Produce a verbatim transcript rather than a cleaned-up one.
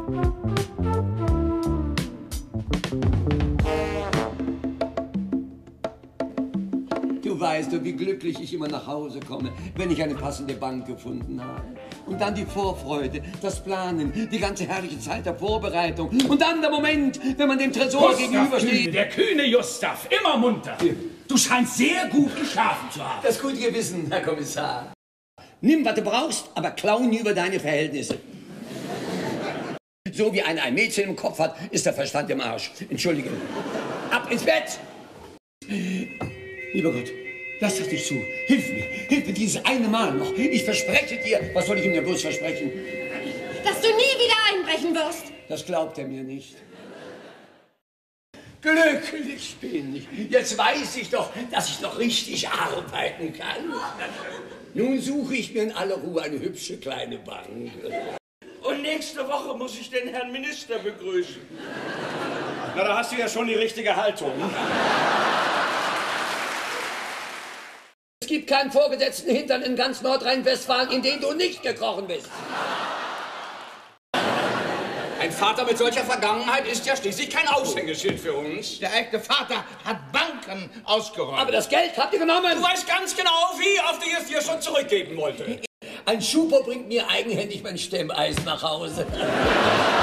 Du weißt doch, wie glücklich ich immer nach Hause komme, wenn ich eine passende Bank gefunden habe. Und dann die Vorfreude, das Planen, die ganze herrliche Zeit der Vorbereitung. Und dann der Moment, wenn man dem Tresor Gustav gegenübersteht. Kühne, der kühne Gustav, immer munter. Du scheinst sehr gut geschlafen zu haben. Das gute Gewissen, Herr Kommissar. Nimm, was du brauchst, aber klau nie über deine Verhältnisse. So wie einer ein Mädchen im Kopf hat, ist der Verstand im Arsch. Entschuldige. Ab ins Bett! Lieber Gott, lass das nicht zu. Hilf mir. Hilf mir dieses eine Mal noch. Ich verspreche dir. Was soll ich ihm denn bloß versprechen? Dass du nie wieder einbrechen wirst. Das glaubt er mir nicht. Glücklich bin ich. Jetzt weiß ich doch, dass ich noch richtig arbeiten kann. Nun suche ich mir in aller Ruhe eine hübsche kleine Bank. Und nächste Woche muss ich den Herrn Minister begrüßen. Na, da hast du ja schon die richtige Haltung. Es gibt keinen vorgesetzten Hintern in ganz Nordrhein-Westfalen, in den du nicht gekrochen bist. Ein Vater mit solcher Vergangenheit ist ja schließlich kein Aushängeschild für uns. Der echte Vater hat Banken ausgeräumt. Aber das Geld habt ihr genommen. Du weißt ganz genau, wie oft ich es dir schon zurückgeben wollte. Ein Schupo bringt mir eigenhändig mein Stemmeisen nach Hause.